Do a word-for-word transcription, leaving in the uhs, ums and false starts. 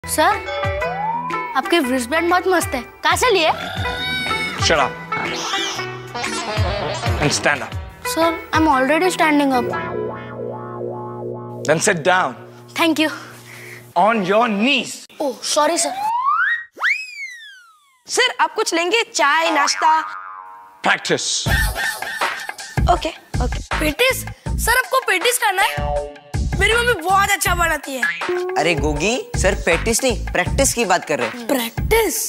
Sir, आपके wristband बहुत मस्त है। कहाँ से लिए? Shut up and stand up. Sir, I'm already standing up. Then sit down. Thank you. On your knees. Oh, sorry sir. Sir आप कुछ लेंगे? चाय, नाश्ता? Practice. Okay okay. Patties? Sir आपको पेटिस करना है? मेरी मम्मी बहुत अच्छा बनाती है। अरे गोगी, सर पेटिस नहीं प्रैक्टिस की बात कर रहे हैं। प्रैक्टिस?